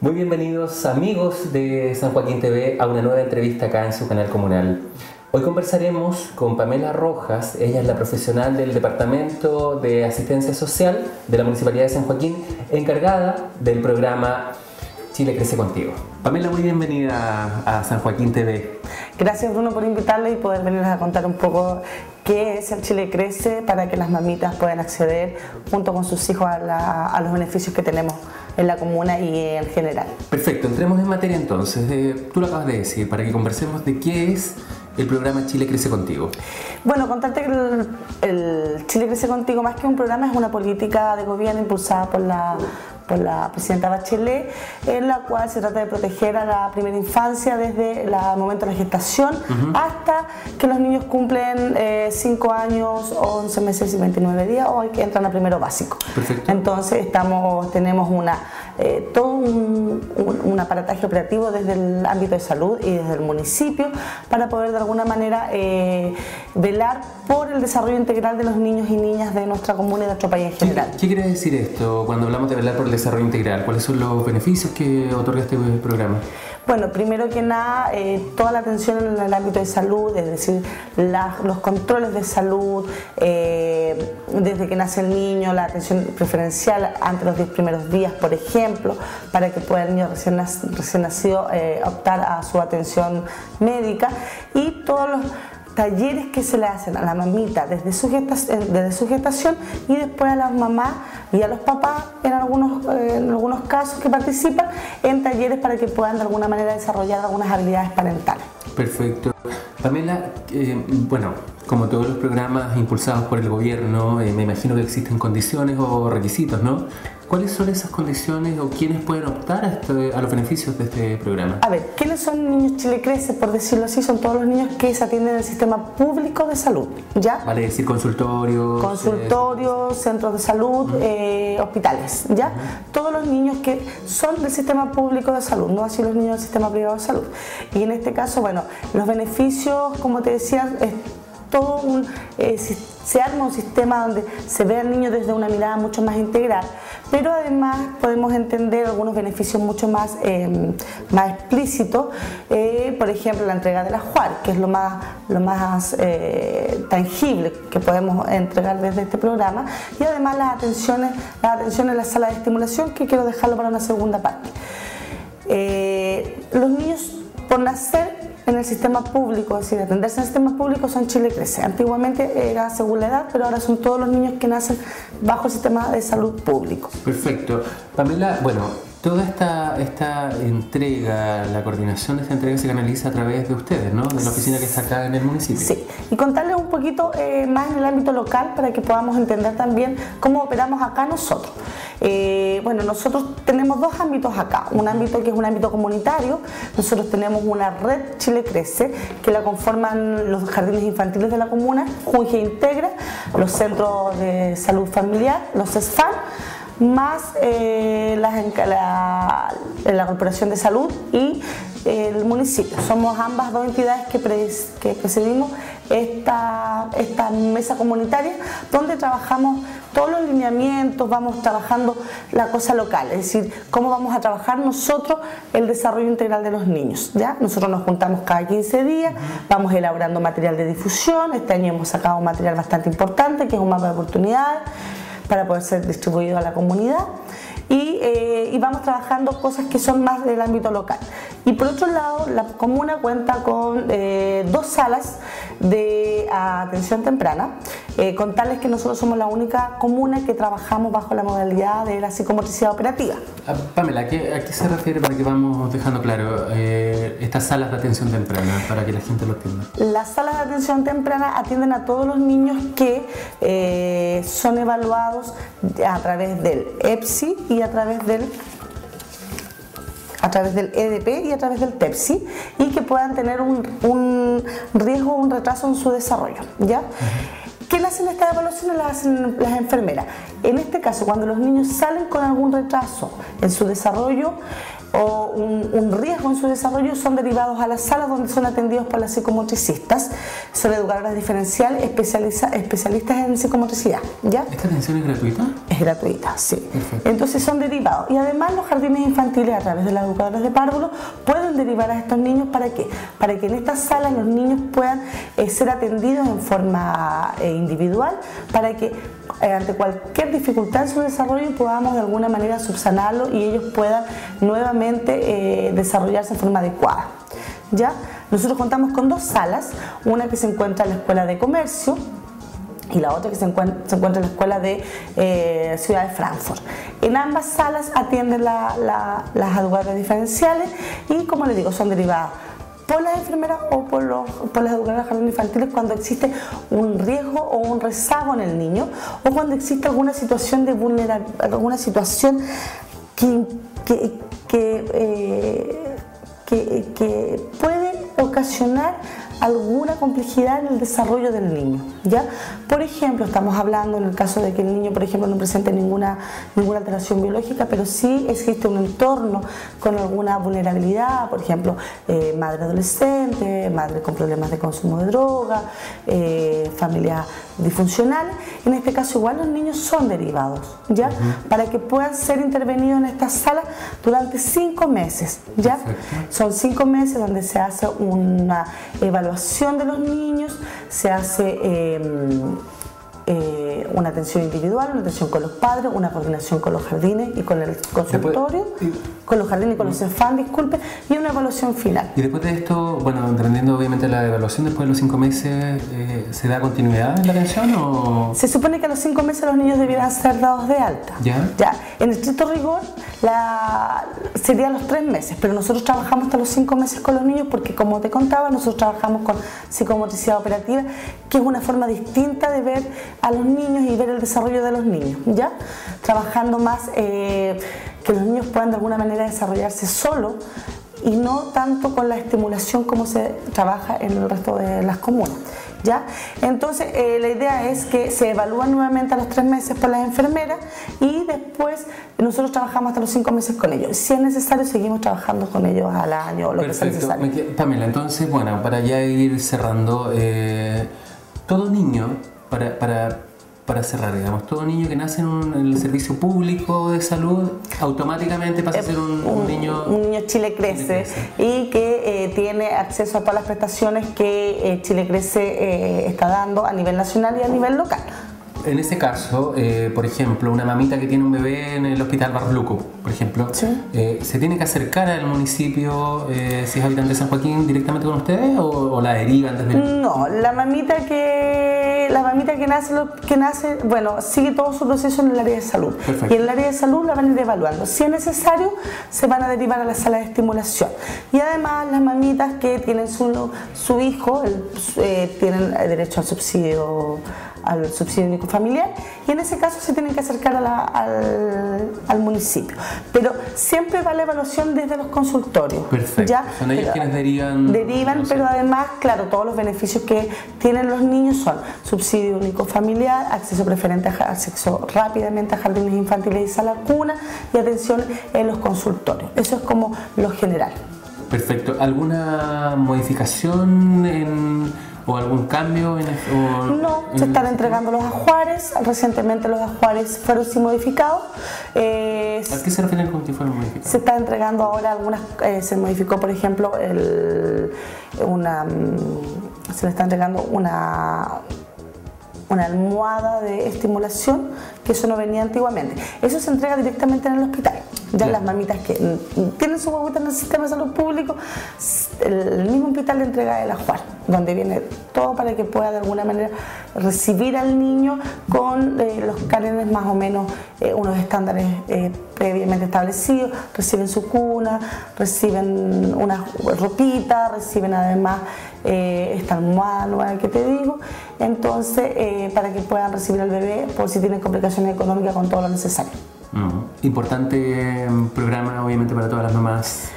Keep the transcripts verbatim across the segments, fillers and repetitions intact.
Muy bienvenidos amigos de San Joaquín T V a una nueva entrevista acá en su canal comunal. Hoy conversaremos con Pamela Rojas, ella es la profesional del Departamento de Asistencia Social de la Municipalidad de San Joaquín, encargada del programa Chile Crece Contigo. Pamela, muy bienvenida a San Joaquín T V. Gracias, Bruno, por invitarle y poder venir a contar un poco qué es el Chile Crece para que las mamitas puedan acceder junto con sus hijos a, la, a los beneficios que tenemos en la comuna y en general. Perfecto, entremos en materia entonces. Eh, tú lo acabas de decir, para que conversemos de qué es el programa Chile Crece Contigo. Bueno, contarte que el, el Chile Crece Contigo, más que un programa, es una política de gobierno impulsada por la, por la presidenta Bachelet, en la cual se trata de proteger a la primera infancia desde el momento de la gestación uh-huh. hasta que los niños cumplen cinco eh, años, once meses y veintinueve días, o que entran a primero básico. Perfecto. Entonces estamos, tenemos una, eh, todo un, un, un aparataje operativo desde el ámbito de salud y desde el municipio para poder de alguna manera eh, velar por el desarrollo integral de los niños y niñas de nuestra comuna y de nuestro país en general. ¿Qué, qué quiere decir esto cuando hablamos de velar por el desarrollo integral? ¿Cuáles son los beneficios que otorga este programa? Bueno, primero que nada, eh, toda la atención en el ámbito de salud, es decir, la, los controles de salud, eh, desde que nace el niño, la atención preferencial ante los diez primeros días, por ejemplo, para que pueda el niño recién, recién nacido eh, optar a su atención médica, y todos los talleres que se le hacen a la mamita desde su, gestación, desde su gestación y después a las mamás y a los papás en algunos, eh, en algunos casos que participan en talleres para que puedan de alguna manera desarrollar algunas habilidades parentales. Perfecto. Pamela, eh, bueno, como todos los programas impulsados por el gobierno, eh, me imagino que existen condiciones o requisitos, ¿no? ¿Cuáles son esas condiciones o quiénes pueden optar a, este, a los beneficios de este programa? A ver, ¿quiénes son niños Chile Crece? Por decirlo así, son todos los niños que se atienden en el sistema público de salud, ¿ya? Vale decir consultorios. Consultorios, eh, centros de salud, uh-huh. eh, hospitales, ¿ya? Uh-huh. Todos los niños que son del sistema público de salud, no así los niños del sistema privado de salud. Y en este caso, bueno, los beneficios, como te decía, es todo un, eh, se arma un sistema donde se ve al niño desde una mirada mucho más integral, pero además podemos entender algunos beneficios mucho más, eh, más explícitos, eh, por ejemplo la entrega de la Juar, que es lo más, lo más eh, tangible que podemos entregar desde este programa, y además las atenciones, las atenciones en la sala de estimulación, que quiero dejarlo para una segunda parte. Eh, los niños por nacer en el sistema público, es decir, atenderse en el sistema público, son Chile Crece. Antiguamente era según la edad, pero ahora son todos los niños que nacen bajo el sistema de salud público. Perfecto. Pamela, bueno, toda esta, esta entrega, la coordinación de esta entrega se canaliza a través de ustedes, ¿no? De la oficina que está acá en el municipio. Sí, y contarles un poquito eh, más en el ámbito local para que podamos entender también cómo operamos acá nosotros. Eh, bueno, nosotros tenemos dos ámbitos acá, un ámbito que es un ámbito comunitario. Nosotros tenemos una red Chile Crece que la conforman los jardines infantiles de la comuna, Junge Integra, los centros de salud familiar, los C E S F A M, más eh, la, la, la Corporación de Salud y el municipio. Somos ambas dos entidades que, pres, que presidimos esta, esta mesa comunitaria, donde trabajamos todos los lineamientos, vamos trabajando la cosa local, es decir, cómo vamos a trabajar nosotros el desarrollo integral de los niños, ¿ya? Nosotros nos juntamos cada quince días, vamos elaborando material de difusión. Este año hemos sacado un material bastante importante, que es un mapa de oportunidades, para poder ser distribuido a la comunidad. Y, eh, y vamos trabajando cosas que son más del ámbito local. Y por otro lado, la comuna cuenta con eh, dos salas de atención temprana, eh, contarles que nosotros somos la única comuna que trabajamos bajo la modalidad de la psicomotricidad operativa. Ah, Pamela, ¿a qué, ¿a qué se refiere, para que vamos dejando claro eh, estas salas de atención temprana, para que la gente lo entienda? Las salas de atención temprana atienden a todos los niños que eh, son evaluados a través del E P S I y a través del a través del E D P y a través del T E P S I, y que puedan tener un, un riesgo o un retraso en su desarrollo, ¿ya? Uh-huh. ¿Quién hace estas evaluaciones? Las hacen las enfermeras. En este caso, cuando los niños salen con algún retraso en su desarrollo, o un, un riesgo en su desarrollo son derivados a las salas donde son atendidos por las psicomotricistas. Son educadoras diferenciales especializa, especialistas en psicomotricidad. ¿Ya? ¿Esta atención es gratuita? Es gratuita, sí. Perfecto. Entonces son derivados. Y además los jardines infantiles a través de las educadoras de párvulos pueden derivar a estos niños. ¿Para qué? Para que en estas salas los niños puedan eh, ser atendidos en forma eh, individual, para que eh, ante cualquier dificultad en su desarrollo podamos de alguna manera subsanarlo y ellos puedan nuevamente eh, desarrollarse en forma adecuada. ¿Ya? Nosotros contamos con dos salas, una que se encuentra en la Escuela de Comercio y la otra que se encuentra, se encuentra en la Escuela de eh, Ciudad de Frankfurt. En ambas salas atienden la, la, las educadoras diferenciales y, como les digo, son derivadas por las enfermeras o por, los, por las educadoras de jardines infantiles cuando existe un riesgo o un rezago en el niño, o cuando existe alguna situación de vulnerabilidad, alguna situación que, que, que, eh, que, que puede ocasionar alguna complejidad en el desarrollo del niño, ¿ya? Por ejemplo, estamos hablando en el caso de que el niño, por ejemplo, no presente ninguna, ninguna alteración biológica, pero sí existe un entorno con alguna vulnerabilidad, por ejemplo, eh, madre adolescente, madre con problemas de consumo de droga, eh, familias disfuncionales. En este caso igual los niños son derivados, ¿ya? Uh-huh. Para que puedan ser intervenidos en estas salas durante cinco meses, ¿ya? Perfecto. Son cinco meses donde se hace una evaluación de los niños, se hace eh, eh, una atención individual, una atención con los padres, una coordinación con los jardines y con el consultorio, después, y, con los jardines y con los CEFAM, disculpe, y una evaluación final. Y después de esto, bueno, dependiendo obviamente de la evaluación, después de los cinco meses, eh, ¿se da continuidad en la atención o...? Se supone que a los cinco meses los niños debieran ser dados de alta. ¿Ya? Ya, en estricto rigor, la, serían los tres meses, pero nosotros trabajamos hasta los cinco meses con los niños porque, como te contaba, nosotros trabajamos con psicomotricidad operativa, que es una forma distinta de ver a los niños y ver el desarrollo de los niños, ¿ya? Trabajando más eh, que los niños puedan de alguna manera desarrollarse solos y no tanto con la estimulación como se trabaja en el resto de las comunas, ¿ya? Entonces eh, la idea es que se evalúan nuevamente a los tres meses por las enfermeras y después nosotros trabajamos hasta los cinco meses con ellos. Si es necesario seguimos trabajando con ellos al año o lo Perfecto. que sea necesario. Pamela, entonces bueno, para ya ir cerrando, eh, todo niño, para, para, para cerrar, digamos, todo niño que nace en, un, en el servicio público de salud automáticamente pasa a ser un, un, un niño... Un niño Chile Crece, Chile Crece. Y que eh, tiene acceso a todas las prestaciones que eh, Chile Crece eh, está dando a nivel nacional y a nivel local. En ese caso, eh, por ejemplo, una mamita que tiene un bebé en el hospital Barros Luco, por ejemplo, ¿sí? eh, ¿se tiene que acercar al municipio eh, si es habitante de San Joaquín directamente con ustedes o, o la derivan desde el... No, la mamita que la mamita que nace, que nace, bueno, sigue todo su proceso en el área de salud. Perfecto. Y en el área de salud la van a ir evaluando. Si es necesario, se van a derivar a la sala de estimulación. Y además las mamitas que tienen su, su hijo, el, eh, tienen derecho al subsidio al subsidio único familiar y en ese caso se tienen que acercar a la, al, al municipio, pero siempre va la evaluación desde los consultorios. Perfecto. ¿Ya? Son ellos pero, quienes derivan. Derivan, no sé. Pero además, claro, todos los beneficios que tienen los niños son subsidio único familiar, acceso preferente a acceso rápidamente a jardines infantiles y sala cuna y atención en los consultorios. Eso es como lo general. Perfecto. ¿Alguna modificación en o algún cambio en el, o, no, en se están entregando los ajuares, recientemente los ajuares fueron sin modificados. Eh, ¿A qué se refieren con que fueron modificados? Se está entregando ahora algunas, eh, se modificó por ejemplo el, una, se le está entregando una una almohada de estimulación, que eso no venía antiguamente. Eso se entrega directamente en el hospital. Ya, yeah. Las mamitas que tienen su guaguita en el sistema de salud público, el mismo hospital le entrega el ajuar, donde viene todo para que pueda de alguna manera recibir al niño con eh, los cánones más o menos, eh, unos estándares eh, previamente establecidos. Reciben su cuna, reciben una ropita, reciben además eh, esta almohada nueva que te digo, entonces eh, para que puedan recibir al bebé por si tienen complicaciones económicas con todo lo necesario. Uh-huh. Importante programa obviamente para todas las mamás.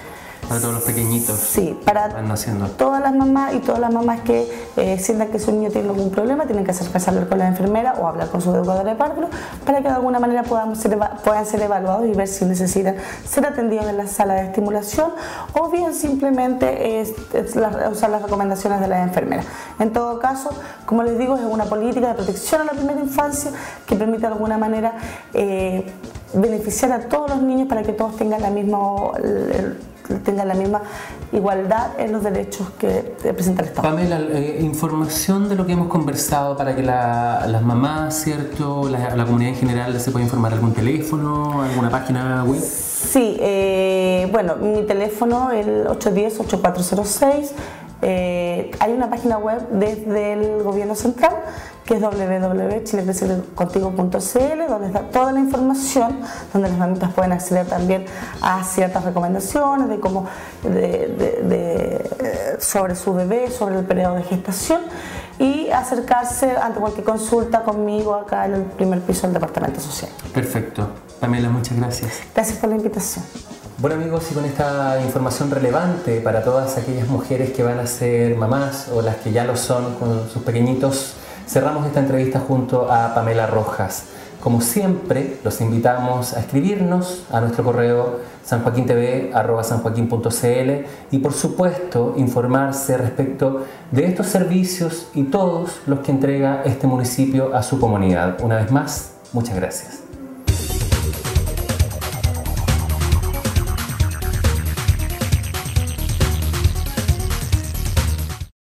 para todos los pequeñitos. Sí, para van naciendo. Todas las mamás y todas las mamás que eh, sientan que su niño tiene algún problema, tienen que acercarse a hablar con la enfermera o hablar con su educadora de párvulos para que de alguna manera puedan ser, puedan ser evaluados y ver si necesitan ser atendidos en la sala de estimulación o bien simplemente es, es la, usar las recomendaciones de la enfermera. En todo caso, como les digo, es una política de protección a la primera infancia que permite de alguna manera eh, beneficiar a todos los niños para que todos tengan la misma, tengan la misma igualdad en los derechos que presenta el Estado. Pamela, eh, información de lo que hemos conversado para que la, las mamás, ¿cierto? La, la comunidad en general se pueda informar, ¿algún teléfono, alguna página web? Sí, eh, bueno, mi teléfono, el ocho uno cero, ocho cuatro cero seis. Eh, hay una página web desde el gobierno central que es doble u doble u doble u punto chile crece contigo punto c l, donde está toda la información, donde las mamitas pueden acceder también a ciertas recomendaciones de cómo, de, de, de, sobre su bebé, sobre el periodo de gestación y acercarse ante cualquier consulta conmigo acá en el primer piso del Departamento Social. Perfecto. Pamela, muchas gracias. Gracias por la invitación. Bueno amigos, y con esta información relevante para todas aquellas mujeres que van a ser mamás o las que ya lo son con sus pequeñitos, cerramos esta entrevista junto a Pamela Rojas. Como siempre, los invitamos a escribirnos a nuestro correo sanjoaquintv arroba sanjoaquin punto c l y por supuesto informarse respecto de estos servicios y todos los que entrega este municipio a su comunidad. Una vez más, muchas gracias.